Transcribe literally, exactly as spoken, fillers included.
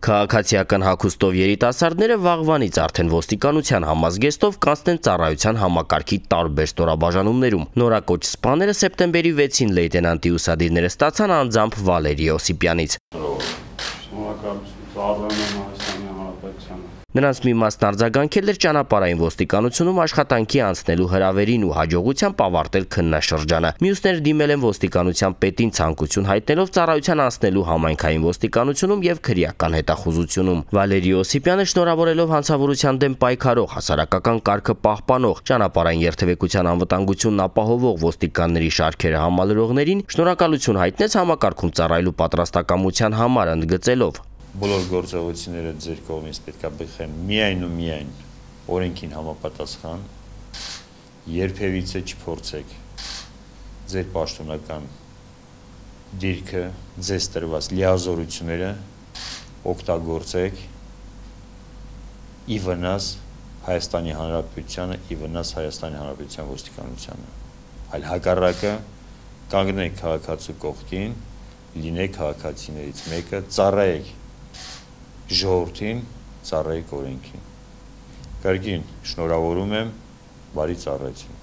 Քաղաքացիական հագուստով երիտասարդները վաղվանից արդեն ոստիկանության համազգեստով կանցնեն ծառայության համակարգի տարբեր ստորաբաժանումներում։ Նորակոչ սպաները սեպտեմբերի վեցին լեյտենանտի ուսադիրները ստացան անձամբ Վալերի Օսիպյանից։ Նրանց մի մասն արձագանքել էր ճանապարհային ոստիկանությունում աշխատանքի անցնելու հրավերին ու հաջողությամբ ավարտել քննաշրջանը։ Մյուսները դիմել են ոստիկանության պետին ցանկություն հայտնելով ծառայության անցնելու համայնքային ոստիկանությունում եւ քրեական հետախուզությունում։ Վալերի Օսիպյանը շնորհավորելով հանցավորության դեմ պայքարող, հասարակական կարգը պահպանող, ճանապարհային երթևեկության անվտանգությունն ապահովող ոստիկանների շարքերը համալրողներին շնորհակալություն հայտնեց համակարգում ծառայելու պատրաստակամության համար, ընդգծելով. Բոլոր գործողությունները ձեր կողմից պետք է բխեն միայն ու միայն օրենքին համապատասխան, երբևիցե չփորձեք ձեր պաշտոնական դիրքը, ձեզ տրված լիազորությունները օգտագործեք ի վնաս Հայաստանի Հանրապետությանը, ի վնաս Հայաստանի Հանրապետության ոստիկանությանը, այլ հակառակը կանգնեք քաղաքացու կողքին, լինեք քաղաքացիներից մեկը, ծառայեք ժողովրդին, ծառայեք օրենքին։ Կարգին շնորհավորում եմ, բարի ծառայություն։